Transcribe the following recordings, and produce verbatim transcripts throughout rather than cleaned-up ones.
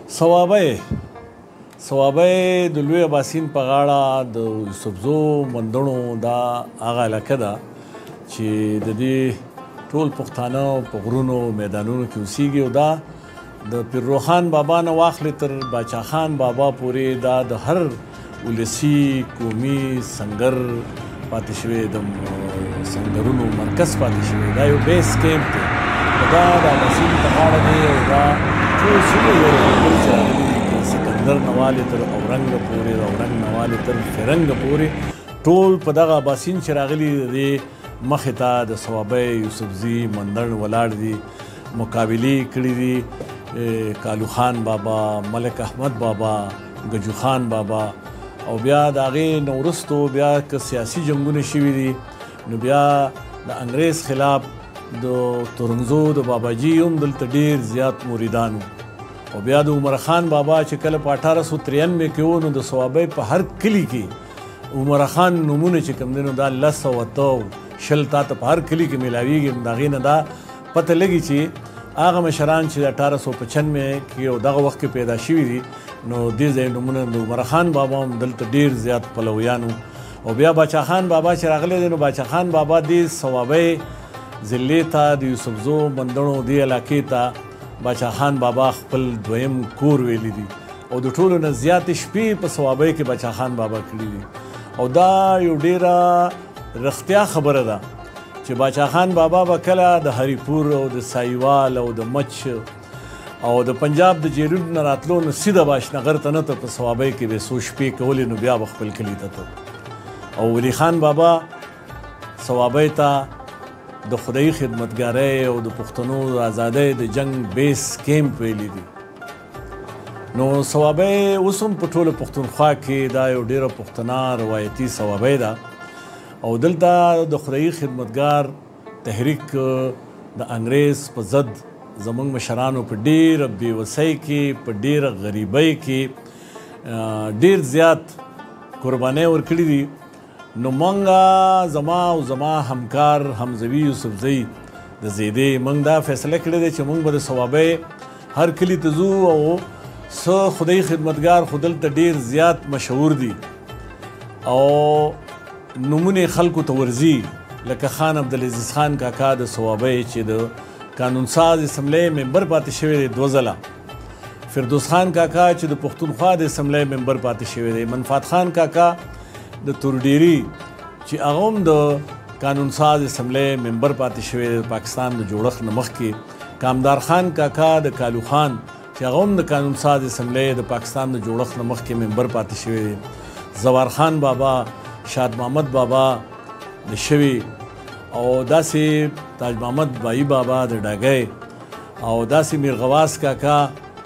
صوابی صوابی د لوی اباسین په غاړه د یوسفزو مندڼو دا هغه علاقه ده چې د دې ټول پښتانه په غرونو میدانونو کې اوسیږي او دا د پیرروخان بابا نه واخلې تر باچا خان بابا پورې دا د هر ولسي قومي سنګر پاتې شوی د سنګرونو مرکز پاتې شوی دا یو بیس کیمپ دی دا د اباسین په غاړه دی او دا ټول څومره یو بل چې راغلي د سکندر نه والې تر اورنګ پورې د اورنګ نه والې تر فرنګ پورې ټول په دغه اباسین چې راغلي د مخې ته د صوابی یوسفزي مندڼ ولاړ دي مقابلې کړي دي کالو خان بابا ملک احمد بابا گجو خان بابا او بیا د هغې نه وروستو بیا که سیاسي جنګونه شوي دي نو بیا د انګریز خلاف د تورنګزو د باباجي هم دلته ډېر زیات مریدان او بیا د عمر خان بابا چې کله په اټھارہ سو ترانوے کې و نو د صوابۍ په هر کلي کې عمر خان نومونه چې کوم دی نو دا لس سوه اته شل تا ته په هر کلي کې میلاویږي د هغې نه دا پته لګي چې هغه مشران چې د اټھارہ سو پچانوے کې او دغه وخت کې پیدا شوي دي نو دې ځای نومونه د عمر خان بابا هم دلته ډېر زیات پلویان او بیا باچا خان بابا چې راغلی دی نو باچا خان بابا دې صوابۍ ضلعې ته د یوسفزو مندڼو دې علاقې ته باچا خان بابا خپل دویم کور ویلی دي او د ټولو نه زیاتې شپې په صوابۍ کې باچا خان بابا کړي دي او دا یو ډېره رښتیا خبره ده چې باچا خان بابا به کله د هریپور او د سایوال او د مچ او د پنجاب د جیلونو نه راتلو نو سیده باشنغر ته نه ته په صوابۍ کې به څو شپې کولې نو بیا به خپل کلي ته ته او ولی خان بابا صوابۍ ته د خدای خدمتګارۍ او د پښتنو د ازادۍ د جنگ بیس کیمپ ویلی دي نو صوابۍ اوس هم په ټوله پښتونخوا کې دا یو ډېره پښتنه روایتي صوابۍ ده او دلته د خدای خدمتګار تحریک د انګریز په ضد زموږ مشرانو په ډېره بېوسۍ کې په ډېره غریبۍ کې ډېر زیات قربانۍ ورکړي دي نو مونږه زما او زما همکار حمزوي یوسفزۍ د زیدې مونږ دا فیصله کړې دی چې مونږ به د صوابۍ هر کلي ته ځو او څه خدای خدمتګار خو دلته ډېر زیات مشهور دي او نومونه خلکو ته ورځي لکه خان عبدالعزیز خان کاکا د صوابۍ چې د قانون ساز اسمبلی ممبر پاتې شوی دی دوه ځله فردوس خان کاکا چې د پښتونخوا د اسمبلی ممبر پاتې شوی دی منفعت خان کاکا د تورډيري چې هغه هم د قانون ساز اسمبلی ممبر پاتې شوی د پاکستان د جوړښت نه مخکې کامدار خان کاکا د کالو خان چې هغه هم د قانون ساز اسمبلی د پاکستان د جوړښت نه مخکې ممبر پاتې شوی دی زوار خان بابا شاد محمد بابا د شوي او داسې تاج محمد بایی بابا د ډاګۍ او داسې میرغواز کاکا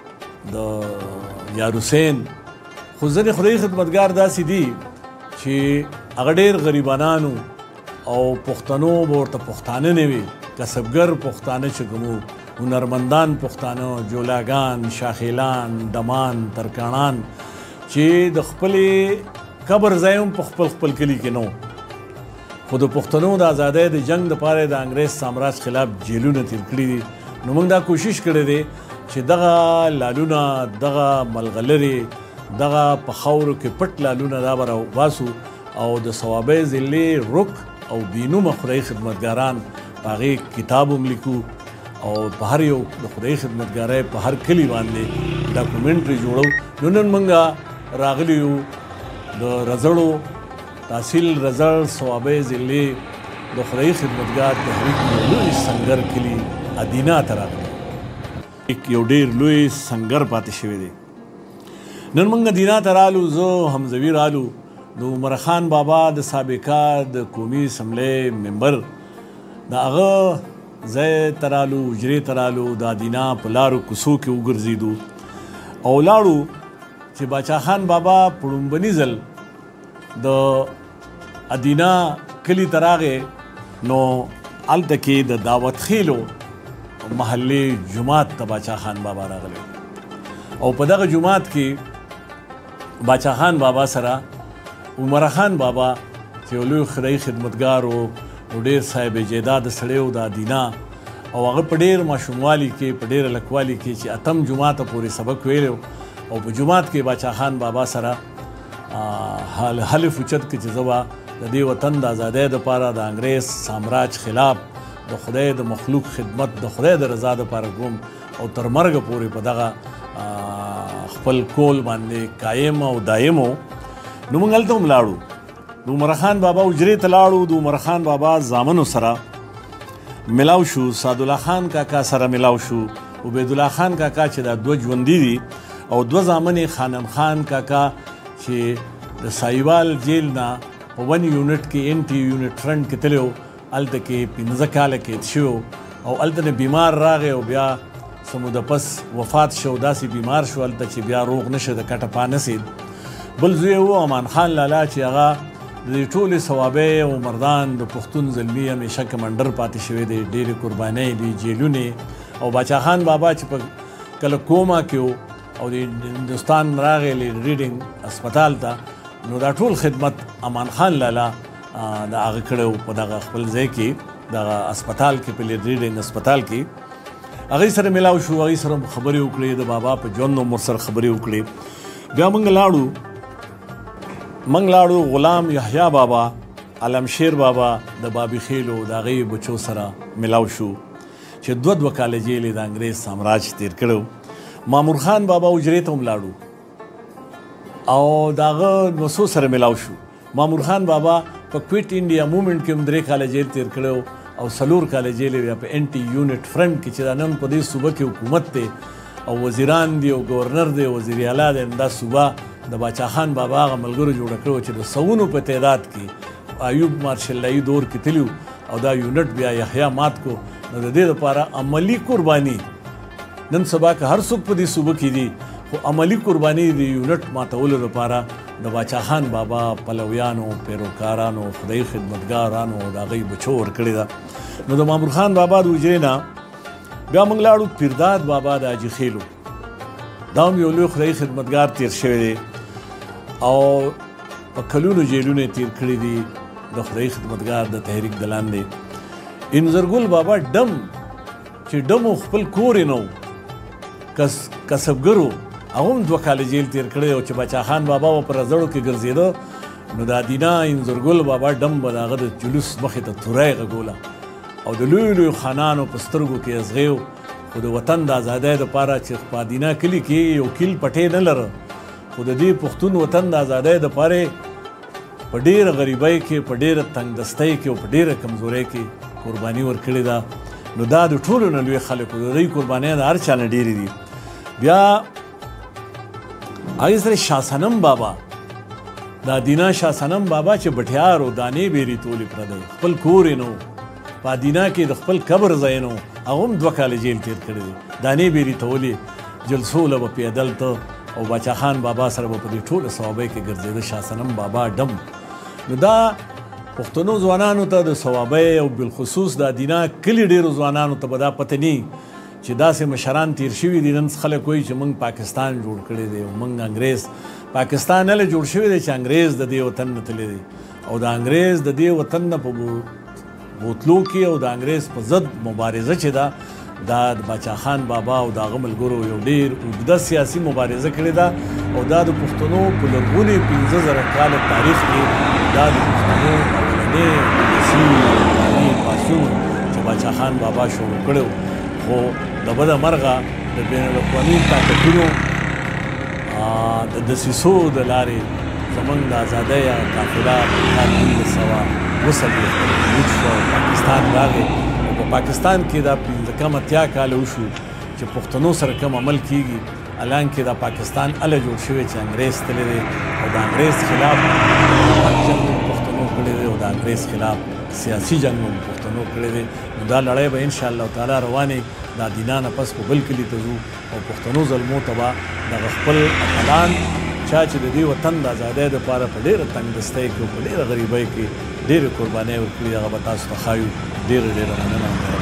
د یار حسین خو ځینې خدای خدمتګار داسې دي چې هغه ډېر غریبانانو او پښتنو به ورته پښتانه نه وي کسبګر پښتانه چې کوم هنرمندان پښتانه جولاګان شاخیلان دمان ترکاڼان چې د خپلې قبر ځای هم په خپل خپل کلي کې نه خو د پښتنو د ازادۍ د جنګ دپاره د انګریز سامراج خلاف جیلونه تیر کړي دي نو موږ دا کوشش کړی دی چې دغه لالونه دغه ملغلرې دغه په خاورو کې پټ لالونه دا به راوباسو او د صوابۍ ضلعې رک او بېنومه خدای خدمتګاران په هغې کتاب هم لیکو او په هر یو د خدای خدمتګارۍ په هر کلي باندې ډاکومنټري جوړو نو نن موږ راغلي یو د رزړو تحصیل رزړ صوابۍ ضلعې د خدای خدمتګار تحریک لوی سنګر کلي ادینا ته راغلی یو ډېر لوی سنګر پاتې شوی دی نن موږ دینا ته رالو زه حمزوي رالو د عمر خان بابا د سابقه د قومي اسمبلی ممبر د هغه ځای ته رالو حجرې ته رالو د ادینا په لارو کوڅو کې وګرځېدو او لاړو چې باچا خان بابا په لومبني ځل د ادینا کلي ته راغی نو هلته کې د دعوت خیلو محلې جومات ته باچا خان بابا راغلی او په دغه جومات کې باچا خان بابا سره عمر خان بابا چې یو لوی خدای خدمتګار و ډېر صاحب جیداد سړی و د ادینا او هغه په ډېر ماشوموالي کې په ډېر هلکوالي کې چې اتم جماعته پورې سبق ویلی او په جماعت کې باچا خان بابا سره حلف اوچت کړ چې زه به د دې وطن د ازادۍ دپاره د انګریز سامراج خلاف د خدای د مخلوق خدمت د خدای د رضا دپاره کوم او تر مرګه پورې په دغه خپل کول باندې قایم او دایم و. نو موږ هلته هم لاړو، د عمر خان بابا حجرې ته لاړو، د عمر خان بابا زامنو سره ملاو شو، سعدالله خان کاکا سره ملاو شو، عبیدالله خان کاکا چې دا دوه ژوندي دي او دوه زامن یې خانم خان کاکا چې د سایوال جیل نه په ون یونټ کې ان ټي یونټ فرنټ کې تللی و، هلته کې پنځه کاله قید شوی او هلته نه بیمار راغی او بیا څه موده پس وفات شو، داسې بیمار شو هلته چې بیا روغ نشه د کټه پا نسید. بل زوی و امان خان لالا چې هغه د دې ټولې ثوابۍ او مردان د پښتون زلمي همیشه کمانډر پاتې شوی دی، ډېرې قربانۍ دي، جیلونې. او باچا خان بابا چې په کله کوما کې و او د هندوستان راغی ریډینګ هسپتال ته، نو دا ټول خدمت امان خان لالا د هغه کړی و په دغه خپل ځای کې دغه هسپتال کې په ریډینګ هسپتال کې. هغوی سره ملاو شو، هغوی سره خبرې وکړې، د بابا په ژوند هم ورسره خبرې وکړې. بیا موږ لاړو موږ لاړو غلام یحیی بابا، علمشیر بابا د بابي خیلو د هغوی بچو سره ملاو شو چې دوه دوه کاله جیل یې د انګریز سامراج تیر کړی. مامور خان بابا حجرې ته هم لاړو او د هغه نوسو سره ملاو شو. مامور خان بابا په کویټ انډیا موومنټ کې هم درې کاله جیل تیر کړی او څلور کاله جیل یې په ان ټي یونټ فرنټ کې چې دا نن په دې صوبه کې حکومت دی او وزیران دي او ګورنر دی، وزیر اعلی دی، دا صوبه د باچا خان بابا هغه ملګرو جوړه کړو چې د سوونو په تعداد کې ایوب مارشلایي دور کې تلي او دا یونټ بیا یحیی مات کو. نو د دې لپاره عملي قرباني نن سبا که هر څوک په دې صوبه کې دي، خو عملي قرباني د یونټ ماتولو لپاره د باچا خان بابا پلویانو، پیروکارانو، خدای خدمتګارانو د هغوی بچو ورکړې ده. نو د مامور خان بابا د حجرې نه بیا موږ لاړو پیرداد بابا د حاجي خیلو، دا هم یو لوی خدای خدمتګار تیر شوی دی او په کلونو جیلونه تیر کړي دي د خدای خدمتګار د تحریک د لاندې. انځرګل بابا ډم چې ډم خپل کور یې نه و، کسبګر و، هغه هم دوه کاله جیل تیر کړی او چې باچا خان بابا به په رزړو کې ګرځېده نو د ادینه انځرګل بابا ډم به د هغه د جلوس مخې ته توری غږوله او د لویو لویو خانانو په سترګو کې ازغې، خو د وطن د ازادۍ دپاره چې په ادینه کلي کې یو کیل پټې نه لره، خو د دې پښتون وطن د ازادۍ دپاره په ډېره غریبۍ کې، په ډېره تنګدستۍ کې او په ډېره کمزورۍ کې قرباني ورکړې ده. نو دا د ټولو نه لوی خلکو د دوی قربانۍ د هر چا نه ډېرې دي. بیا هغې سره شاه صنم بابا، دا ادینه شاه صنم بابا چې بټیار او دانې بیرې تولې پردی، خپل کور یې نه و، په ادینه کې د خپل قبر ځای نه و، هغه هم دوه کاله جیل تیر کړی دی، دانې بیرې تولې، جلسو له به پیدل ته او باچا خان بابا سره به په دې ټولو ثوابۍ کې ګرځېده شاه صنم بابا ډم. نو دا پښتنو ځوانانو ته د ثوابۍ او بالخصوص د ادینه کلي ډېرو ځوانانو ته به دا پته نه چې داسې مشران تیر شوي دي. نن خلک وایي چې موږ پاکستان جوړ کړی دی او موږ انګریز، پاکستان هله جوړ شوی دی چې انګریز د دې وطن نه تللی دی او د انګریز د دې وطن نه په بوتلو کې او د انګریز په ضد مبارزه چې ده دا د باچا خان بابا او د هغه ملګرو یو ډېر اوږده سیاسي مبارزه کړې ده او دا د پښتنو په لرغوني پنځه زره کاله تاریخ کې دا د پښتنو اولنی سیاسي پاڅون چې باچا خان بابا شروع کړی خو د بده مرغه د بین الاقوامي طاقتونو د دسیسو د لارې زموږ د ازادۍ قافله په کال نولس سوه اوه څلوېښت کې موجود شوه، پاکستان راغی او په پاکستان کې دا پنځه کم اتیا کاله وشو چې پښتنو سره کم عمل کیږي، حالانکې دا پاکستان هله جوړ شوی چې انګریز تللی دی او د انګریز خلاف جنګ پښتنو کړی دی او د انګریز خلاف سیاسي جنګ هم پښتنو کړی دی. نو دا لړۍ به انشاءالله تعالی روانې دا دینه نه پس په بل کلي ته ځو او پښتنو ظلمو ته به دغه خپل اتلان چا چې د دې وطن د ازادۍ دپاره په ډېره تنګدستۍ کې او په ډېره غریبۍ کې ډېرې قربانۍ ورکړي هغه به تاسو ته ښایو. ډېره ډېره مننه.